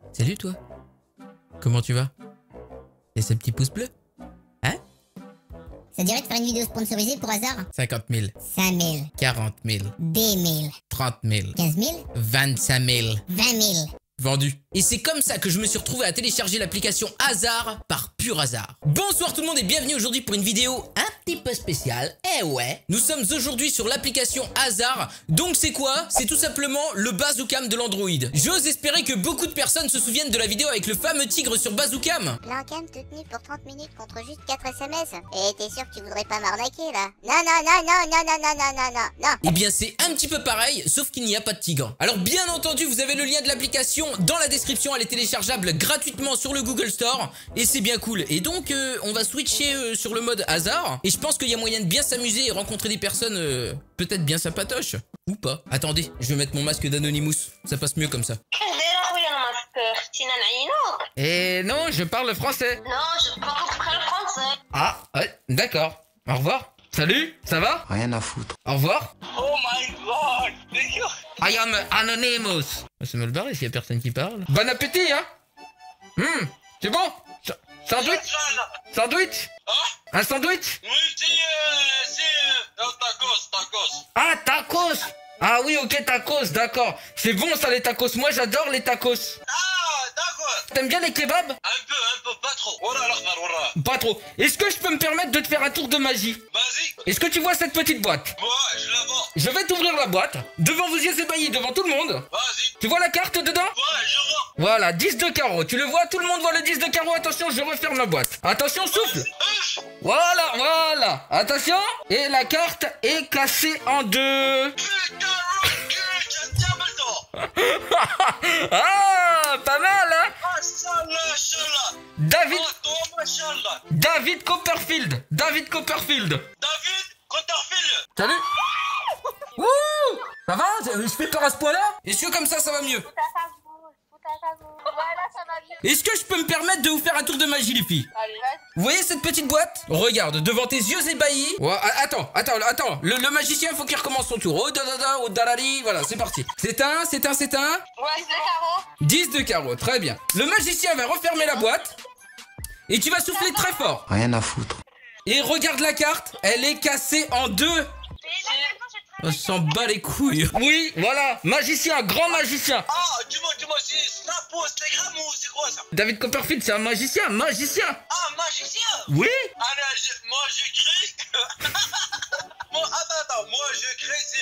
Salut toi. Comment tu vas? Et ce petit pouce bleu? Hein? Ça dirait de faire une vidéo sponsorisée pour hasard? 50 000. 5 000. 40 000. 10 000. 30 000. 15 000. 25 000. 20 000. Vendu. Et c'est comme ça que je me suis retrouvé à télécharger l'application Hasard par pur hasard. Bonsoir tout le monde et bienvenue aujourd'hui pour une vidéo un petit peu spéciale. Eh ouais, nous sommes aujourd'hui sur l'application Hasard. Donc c'est quoi? C'est tout simplement le Bazoocam de l'Android. J'ose espérer que beaucoup de personnes se souviennent de la vidéo avec le fameux tigre sur Bazoocam. Blancam te tenu pour 30 minutes contre juste 4 SMS. Et t'es sûr que tu voudrais pas m'arnaquer là? Non, non, non, non, non, non, non, non, non, non, non. Eh bien c'est un petit peu pareil, sauf qu'il n'y a pas de tigre. Alors bien entendu, vous avez le lien de l'application dans la description, elle est téléchargeable gratuitement sur le Google Store et c'est bien cool. Et donc on va switcher sur le mode hasard et je pense qu'il y a moyen de bien s'amuser et rencontrer des personnes peut-être bien sympatoches ou pas. Attendez, je vais mettre mon masque d'Anonymous, ça passe mieux comme ça. Et non, je parle français. Non, je parle le français. Ah, ouais, d'accord. Au revoir. Salut, ça va? Rien à foutre. Au revoir. Oh my god. I am Anonymous. C'est mal barré s'il y a personne qui parle. Bon appétit, hein? C'est bon? Sandwich? Sandwich? Un sandwich? Oui, c'est tacos. Ah, tacos! Ah oui, ok, tacos, d'accord. C'est bon ça, les tacos. Moi, j'adore les tacos. Ah, d'accord. T'aimes bien les kebabs? Un peu, pas trop. Voilà. Pas trop. Est-ce que je peux me permettre de te faire un tour de magie? Vas-y. Est-ce que tu vois cette petite boîte? Moi, je la vois. Je vais t'ouvrir la boîte. Devant vos yeux ébahis, devant tout le monde. Vas-y. Tu vois la carte dedans? Ouais, je vois. Voilà, 10 de carreau. Tu le vois? Tout le monde voit le 10 de carreau. Attention, je referme la boîte. Attention, souffle. Voilà. Attention. Et la carte est cassée en deux. Ah, pas mal, hein? David Copperfield. Salut. Ouh, ça va? Je fais peur à ce point-là? Est-ce que comme ça va mieux? Voilà, ça va mieux. Est-ce que je peux me permettre de vous faire un tour de magie, les filles? Allez, vas-y. Vous voyez cette petite boîte? Regarde, devant tes yeux ébahis. Ouais, attends. Le magicien, faut qu'il recommence son tour. Oh dalali, voilà, c'est parti. C'est un. Ouais, c'est le carreau. 10 de carreau, très bien. Le magicien va refermer la boîte. Et tu vas souffler très fort. Rien à foutre. Et regarde la carte, elle est cassée en deux. On s'en bat les couilles. Oui, voilà, magicien, grand magicien. Ah, dis-moi, c'est Snap ou Instagram ou c'est quoi ça? David Copperfield, c'est un magicien. Ah, magicien. Oui. Allez, moi j'écris. Attends, moi j'écris,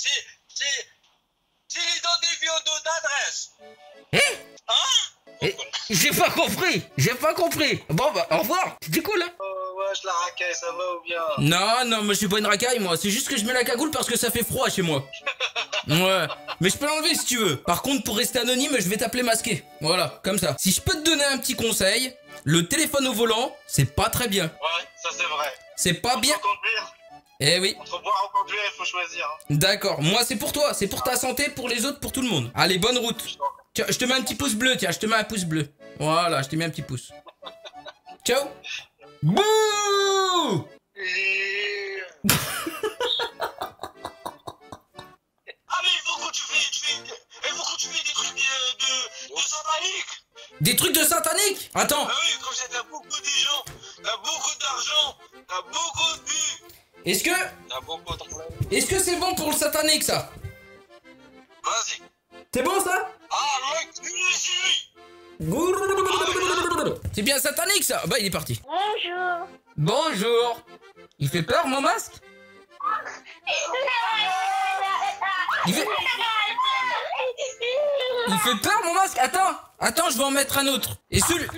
c'est l'identifiant d'adresse. J'ai pas compris. Bon, bah, au revoir. C'était cool, hein? Ouais, je la racaille, ça va ou bien? Non, moi je suis pas une racaille, moi. C'est juste que je mets la cagoule parce que ça fait froid chez moi. Ouais. Mais je peux l'enlever si tu veux. Par contre, pour rester anonyme, je vais t'appeler masqué. Voilà, comme ça. Si je peux te donner un petit conseil, le téléphone au volant, c'est pas très bien. Ouais, ça c'est vrai. C'est pas bien. Conduire. Eh oui. Entre boire ou conduire, il faut choisir. Hein. D'accord. Moi, c'est pour toi. C'est pour ta santé, pour les autres, pour tout le monde. Allez, bonne route. Tiens, je te mets un petit pouce bleu. Tiens, je te mets un pouce bleu. Voilà, je t'ai mis un petit pouce. Ciao. Bouh. Ah mais il faut que tu fais des trucs de satanique. Des trucs de satanique? Attends. Ah oui, comme ça t'as beaucoup de gens, t'as beaucoup d'argent, t'as beaucoup de vues. Est-ce que c'est bon pour le satanique ça? Vas-y. C'est bon ça? Ah mec, tu le suis. C'est bien satanique ça? Bah il est parti. Bonjour. Bonjour. Il fait peur mon masque? Il fait peur mon masque? Attends, je vais en mettre un autre. Et celui...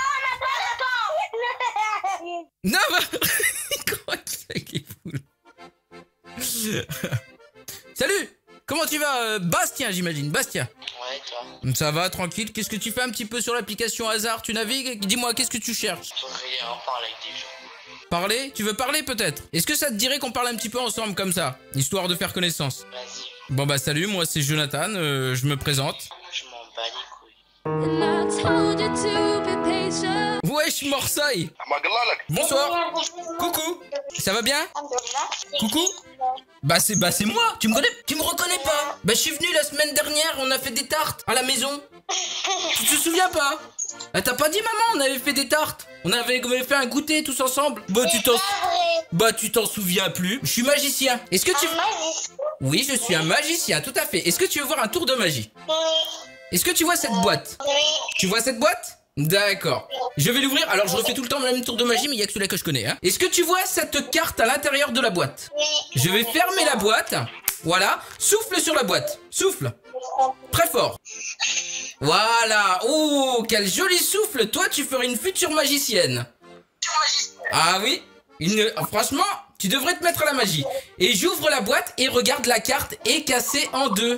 Non, bah... Comment il est fou. Salut. Comment tu vas? Bastien, j'imagine. Bastien. Ouais, toi. Ça va, tranquille. Qu'est-ce que tu fais un petit peu sur l'application Hasard? Tu navigues? Dis-moi, qu'est-ce que tu cherches? Rien, on parle avec des gens. Parler? Tu veux parler peut-être? Est-ce que ça te dirait qu'on parle un petit peu ensemble comme ça? Histoire de faire connaissance. Vas-y. Bon bah salut, moi c'est Jonathan, je me présente. Je m'en bats les couilles. Wesh Morsaï. Bonsoir. Coucou. Ça va bien? Coucou. Bah c'est moi. Tu me reconnais pas? Bah je suis venu la semaine dernière, on a fait des tartes à la maison. Tu te souviens pas? Ah, t'as pas dit maman, on avait fait des tartes. On avait fait un goûter tous ensemble. Bah tu t'en souviens plus. Je suis magicien. Est-ce que tu... Oui, je suis un magicien, tout à fait. Est-ce que tu veux voir un tour de magie? Est-ce que tu vois cette boîte? Tu vois cette boîte? D'accord. Je vais l'ouvrir. Alors je refais tout le temps le même tour de magie, mais il y a que celui-là que je connais. Hein. Est-ce que tu vois cette carte à l'intérieur de la boîte? Je vais fermer la boîte. Voilà. Souffle sur la boîte. Souffle. Très fort. Voilà. Oh, quel joli souffle. Toi, tu ferais une future magicienne. Ah oui. Franchement, tu devrais te mettre à la magie. Et j'ouvre la boîte et regarde, la carte est cassée en deux.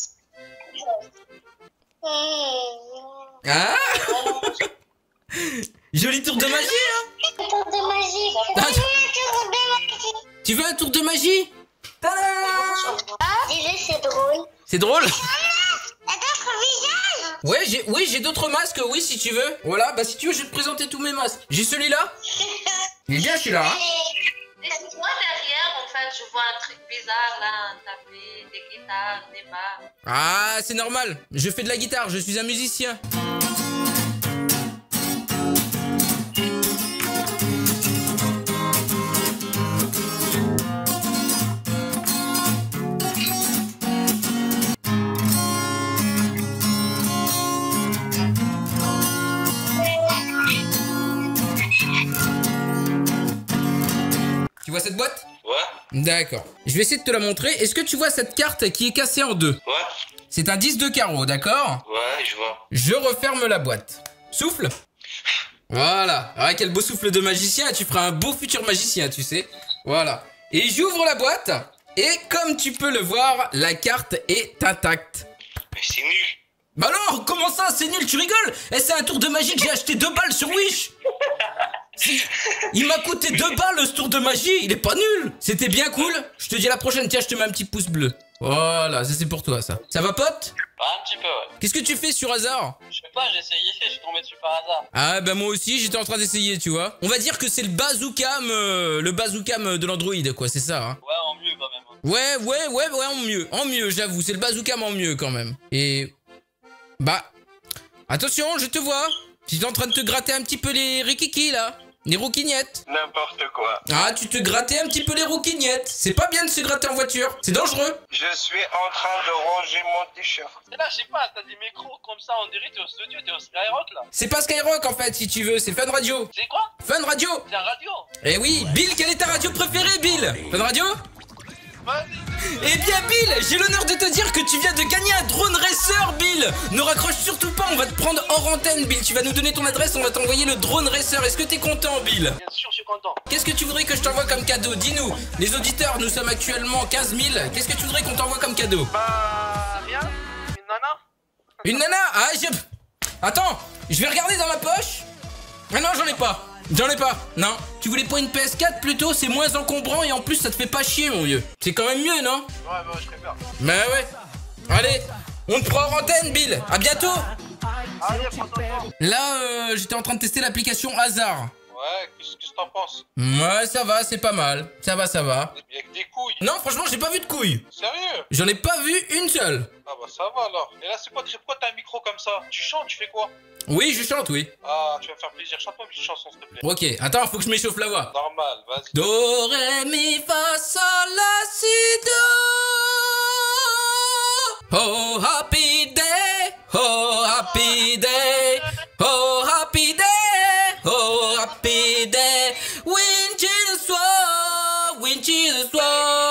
Ah. Joli tour de magie, hein. Tour de magie. Tu veux un tour de magie? Tada. Déjà, c'est drôle. C'est drôle. T'as d'autres visages? Oui, j'ai d'autres masques, oui, si tu veux. Voilà, bah si tu veux, je vais te présenter tous mes masques. J'ai celui-là. Il est bien celui-là, hein. Moi derrière, en fait, je vois un truc bizarre là, un tapis, des guitares, des barres. Ah, c'est normal. Je fais de la guitare, je suis un musicien. Tu vois cette boîte? Ouais. D'accord. Je vais essayer de te la montrer. Est-ce que tu vois cette carte qui est cassée en deux? Ouais. C'est un 10 de carreau, d'accord? Ouais, je vois. Je referme la boîte. Souffle. Voilà. Ah, quel beau souffle de magicien. Tu feras un beau futur magicien, tu sais. Voilà. Et j'ouvre la boîte. Et comme tu peux le voir, la carte est intacte. Mais c'est nul. Bah non, comment ça, c'est nul, tu rigoles? Eh, c'est un tour de magie que j'ai acheté 2 balles sur Wish. Il m'a coûté 2 balles ce tour de magie, il est pas nul. C'était bien cool. Je te dis à la prochaine, tiens, je te mets un petit pouce bleu. Voilà, ça c'est pour toi ça. Ça va pote? Un petit peu, ouais. Qu'est-ce que tu fais sur hasard? Je sais pas, j'ai essayé, je suis tombé dessus par hasard. Ah bah moi aussi, j'étais en train d'essayer, tu vois. On va dire que c'est le bazooka de l'Android, quoi, c'est ça, hein. Ouais, en mieux quand même. Ouais, en mieux, j'avoue, c'est le bazooka en mieux quand même. Et... Bah... Attention, je te vois. Tu es en train de te gratter un petit peu les rikiki, là. Les rouquignettes. N'importe quoi. Ah, tu te grattais un petit peu les rouquignettes. C'est pas bien de se gratter en voiture. C'est dangereux. Je suis en train de ranger mon t-shirt. Et là, je sais pas, t'as des micros comme ça, on dirait t'es au studio, t'es au Skyrock là. C'est pas Skyrock, en fait, si tu veux. C'est Fun Radio. C'est quoi? Fun Radio. C'est un radio. Eh oui, Bill, quelle est ta radio préférée, Bill? Fun Radio? Vas-y. Eh bien Bill, j'ai l'honneur de te dire que tu viens de gagner un drone racer, Bill. Ne raccroche surtout pas, on va te prendre hors antenne, Bill. Tu vas nous donner ton adresse, on va t'envoyer le drone racer. Est-ce que t'es content, Bill? Bien sûr, je suis content. Qu'est-ce que tu voudrais que je t'envoie comme cadeau? Dis-nous. Les auditeurs, nous sommes actuellement 15 000. Qu'est-ce que tu voudrais qu'on t'envoie comme cadeau? Bah, rien. Une nana. Une nana? Ah, Attends, je vais regarder dans ma poche. Ah non, j'en ai pas. J'en ai pas. Non. Tu voulais pas une PS4 plutôt? C'est moins encombrant et en plus ça te fait pas chier, mon vieux. C'est quand même mieux, non? Ouais, bah, je préfère. Bah ouais. Allez, on te prend en antenne, Bill. À bientôt. Allez, prends-toi. Là, j'étais en train de tester l'application Hasard. Ouais, qu'est-ce que t'en penses? Ouais, ça va, c'est pas mal. Ça va. Il y a que des couilles. Non, franchement, j'ai pas vu de couilles. Sérieux? J'en ai pas vu une seule. Ah bah ça va alors. Et là, c'est quoi t'as un micro comme ça? Tu chantes, tu fais quoi? Oui, je chante, oui. Ah, tu vas me faire plaisir. Chante-moi une petite chanson, s'il te plaît. Ok, attends, faut que je m'échauffe la voix. Normal, vas-y. Do, ré, mi, fa, sol, la, si, do. Oh, happy day. Oh, happy day. Oh, happy day. Oh, happy day. Wind Jesus woe. Wind Jesus woe.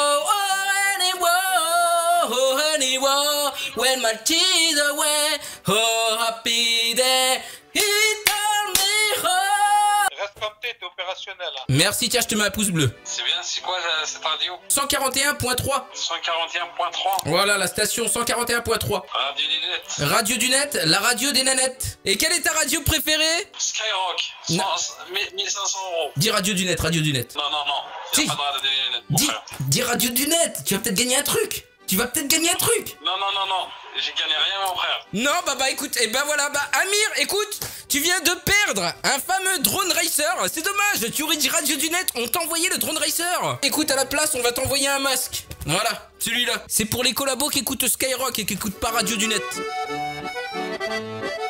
Oh, anywhere. When my tears away. Oh, happy day. He told me home. Reste comme t'es opérationnel. Hein. Merci, tiens, je te mets un pouce bleu. C'est bien, c'est quoi cette radio? 141.3. 141.3. Voilà, la station 141.3. Radio du net. Radio du net, la radio des nanettes. Et quelle est ta radio préférée? Skyrock. Non. 1500 €. Dis radio du net, radio du net. Non. Si. Y a pas de radio du net, mon frère. Dis radio du net, tu vas peut-être gagner un truc. Non. J'ai gagné rien, mon frère. Non, bah écoute, et ben voilà, Amir, écoute, tu viens de perdre un fameux drone racer. C'est dommage, tu aurais dit radio du net, on t'a envoyé le drone racer. Écoute, à la place, on va t'envoyer un masque. Voilà, celui-là. C'est pour les collabos qui écoutent Skyrock et qui écoutent pas radio du net. Bye.